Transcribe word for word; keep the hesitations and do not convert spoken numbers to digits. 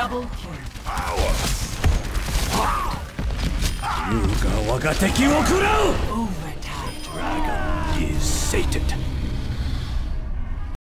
Double kill. 優雅我が敵を食らう Overtime. Dragon is sated.